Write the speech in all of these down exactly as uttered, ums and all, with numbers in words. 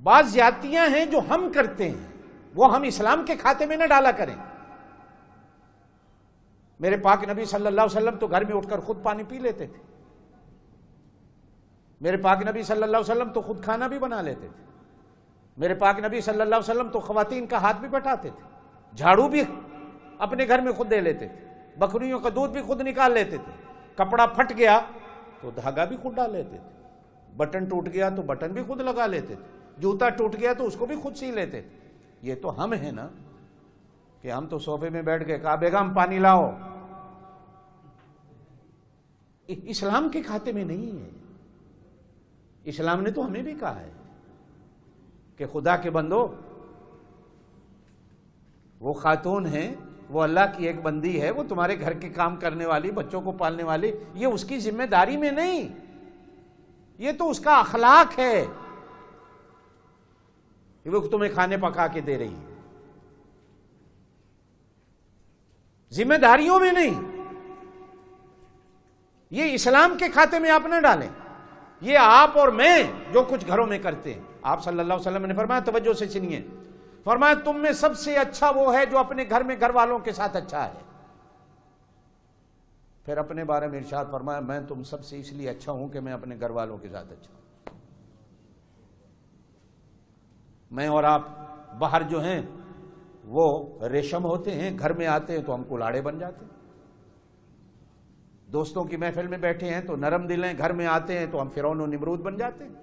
بعض زیادتیاں ہیں جو ہم کرتے ہیں وہ ہم اسلام کے کھاتے میں نہ ڈالا کریں۔ میرے پاک نبی صلی اللہ علیہ وسلم تو گھر میں اٹھ کر خود پانی پی لیتے تھے، میرے پاک نبی صلی اللہ علیہ وسلم تو خود کھانا بھی بنا لیتے تھے، میرے پاک نبی صلی اللہ علیہ وسلم تو خواتین کا ہاتھ بھی بٹاتے تھے، جھاڑو بھی اپنے گھر میں خود دے لیتے تھے، بکریوں کا دودھ بھی خود نکال لیتے تھے، کپڑا پھٹ گیا تو دھاگا بھی خود ڈال لیتے تھے، بٹن ٹوٹ گیا تو بٹن بھی خود لگا لیتے تھے، جوتا ٹوٹ گیا تو اس کو بھی خود سی لیتے تھے۔ یہ تو ہم ہیں نا کہ ہم تو صوفے میں بیٹھ گئے، کہا بیگم پانی لاؤ۔ اسلام کے کھاتے میں نہیں ہے۔ اسلام نے تو ہمیں بھی کہا ہے کہ خدا کے بندو، وہ خاتون ہیں، وہ اللہ کی ایک بندی ہے، وہ تمہارے گھر کے کام کرنے والی، بچوں کو پالنے والی، یہ اس کی ذمہ داری میں نہیں، یہ تو اس کا اخلاق ہے، وہ تمہیں کھانے پکا کے دے رہی ہے، ذمہ داریوں میں نہیں۔ یہ اسلام کے کھاتے میں آپ نہ ڈالیں، یہ آپ اور میں جو کچھ گھروں میں کرتے ہیں۔ آپ صلی اللہ علیہ وسلم نے فرمایا، توجہ سے سنیے، فرمایا تم میں سب سے اچھا وہ ہے جو اپنے گھر میں گھر والوں کے ساتھ اچھا ہے۔ پھر اپنے بارے میں ارشاد فرمایا، میں تم سب سے اس لیے اچھا ہوں کہ میں اپنے گھر والوں کے ساتھ اچھا ہوں۔ میں اور آپ باہر جو ہیں وہ ریشم ہوتے ہیں، گھر میں آتے ہیں تو ہم کلاڑے بن جاتے ہیں۔ دوستوں کی محفل میں بیٹھے ہیں تو نرم دل ہیں، گھر میں آتے ہیں تو ہم فرعون و نمرود بن جاتے ہیں۔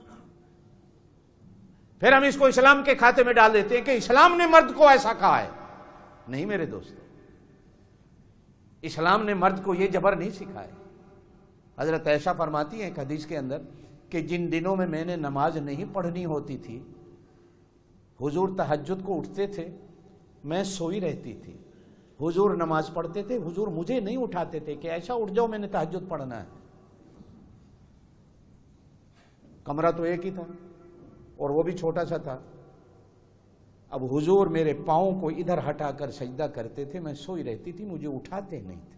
پھر ہم اس کو اسلام کے کھاتے میں ڈال دیتے ہیں کہ اسلام نے مرد کو ایسا کہا ہے۔ نہیں میرے دوست، اسلام نے مرد کو یہ جبر نہیں سکھایا۔ حضرت عائشہ فرماتی ہیں ایک حدیث کے اندر کہ جن دنوں میں میں نے نماز نہیں پڑھنی ہوتی تھی، حضور تہجد کو اٹھتے تھے، میں سوئی رہتی تھی، حضور نماز پڑھتے تھے، حضور مجھے نہیں اٹھاتے تھے کہ عائشہ اٹھ جاؤ میں نے تہجد پڑھنا ہے۔ کمرہ تو ایک ہی تھا اور وہ بھی چھوٹا سا تھا۔ اب حضور میرے پاؤں کو ادھر ہٹا کر سجدہ کرتے تھے، میں سوئی رہتی تھی، مجھے اٹھاتے نہیں تھے۔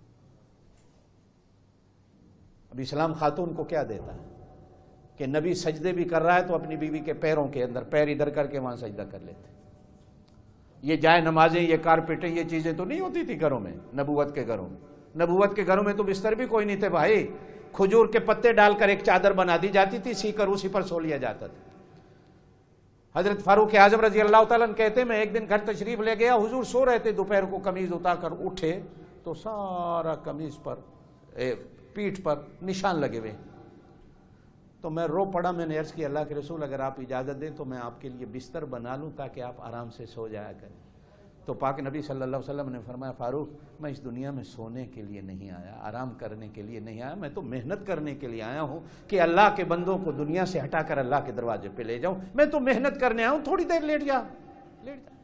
اب اسلام خاتون کو کیا دیتا ہے کہ نبی سجدے بھی کر رہا ہے تو اپنی بیوی کے پیروں کے اندر پیر ادھر کر کے وہاں سجدہ کر لیتے۔ یہ جائے نمازیں، یہ کارپیٹیں، یہ چیزیں تو نہیں ہوتی تھی گھروں میں، نبوت کے گھروں میں۔ نبوت کے گھروں میں تو بستر بھی کوئی نہیں تھے بھائی، کھجور کے پتے ڈال کر ایک چادر بنا دی جاتی تھی، سی کر اسی پر سو لیا جاتا تھا۔ حضرت فاروق اعظم رضی اللہ تعالیٰ عنہ کہتے ہیں میں ایک دن گھر تشریف لے گیا، حضور سو رہے تھے، دوپہر کو قمیض اتار کر اٹھے تو سارا قمیض پر پیٹھ پر نشان لگے ہوئے۔ تو میں رو پڑا، میں نے عرض کی اللہ کے رسول اگر آپ اجازت دیں تو میں آپ کے لیے بستر بنا لوں تاکہ آپ آرام سے سو جایا کریں۔ تو پاک نبی صلی اللہ علیہ وسلم نے فرمایا فاروق میں اس دنیا میں سونے کے لیے نہیں آیا، آرام کرنے کے لیے نہیں آیا، میں تو محنت کرنے کے لیے آیا ہوں کہ اللہ کے بندوں کو دنیا سے ہٹا کر اللہ کے دروازے پہ لے جاؤں۔ میں تو محنت کرنے آیا ہوں، تھوڑی دیر لیٹ جا لیٹ جا۔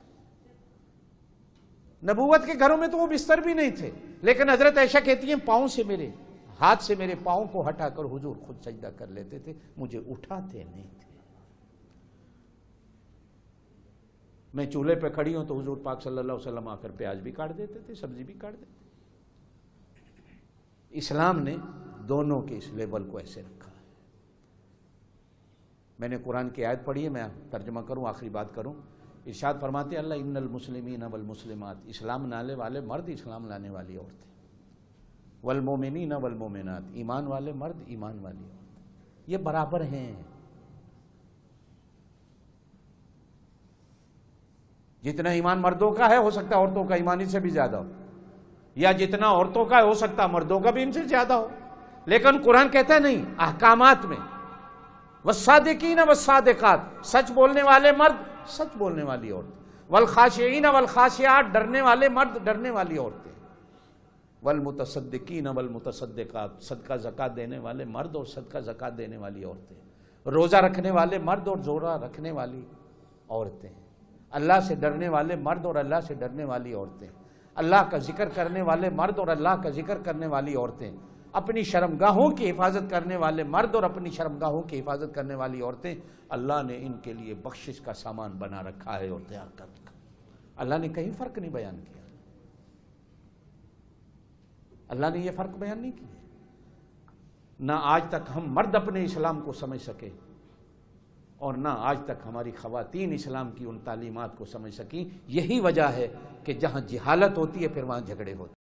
نبوت کے گھروں میں تو وہ بستر بھی نہیں تھے، لیکن حضرت عائشہ کہتی ہیں پاؤں سے میرے ہاتھ سے میرے پاؤں کو ہٹا کر حضور خود سجدہ کر لیتے تھے، مجھے اٹھاتے نہیں تھے۔ میں چولہے پہ کھڑی ہوں تو حضور پاک صلی اللہ علیہ وسلم آ کر پیاز بھی کاٹ دیتے تھے، سبزی بھی کاٹ دیتے تھے۔ اسلام نے دونوں کے اس لیول کو ایسے رکھا ہے۔ میں نے قرآن کی آیت پڑھی ہے، میں ترجمہ کروں، آخری بات کروں۔ ارشاد فرماتے ہیں اللہ ان المسلمین والمسلمات، اسلام لانے والے مرد، اسلام لانے والی عورتیں، والمومنین والمومنات، ایمان والے مرد، ایمان والی عورتیں، یہ برابر ہیں۔ جتنا ایمان مردوں کا ہے ہو سکتا ہے عورتوں کا ایمان ان سے بھی زیادہ ہو، یا جتنا عورتوں کا ہے ہو سکتا ہے مردوں کا بھی ان سے زیادہ ہو، لیکن قرآن کہتا ہے نہیں، احکامات میں والصادقین والصادقات، سچ بولنے والے مرد، سچ بولنے والی عورت، والخاشعین والخاشعات، ڈرنے والے مرد، ڈرنے والی عورتیں، والمتصدقین والمتصدقات، صدقہ زکات دینے والے مرد اور صدقہ زکات دینے والی عورتیں، روزہ رکھنے والے مرد اور روزہ رکھنے والی عورتیں، اللہ سے ڈرنے والے مرد اور اللہ سے ڈرنے والی عورتیں، اللہ کا ذکر کرنے والے مرد اور اللہ کا ذکر کرنے والی عورتیں، اپنی شرمگاہوں کی حفاظت کرنے والے مرد اور اپنی شرمگاہوں کی حفاظت کرنے والی عورتیں، اللہ نے ان کے لیے بخشش کا سامان بنا رکھا ہے اور تیار کر رکھا۔ اللہ نے کہیں فرق نہیں بیان کیا، اللہ نے یہ فرق بیان نہیں کیا۔ نہ آج تک ہم مرد اپنے اسلام کو سمجھ سکے اور نہ آج تک ہماری خواتین اسلام کی ان تعلیمات کو سمجھ سکیں۔ یہی وجہ ہے کہ جہاں جہالت ہوتی ہے پھر وہاں جھگڑے ہوتے ہیں۔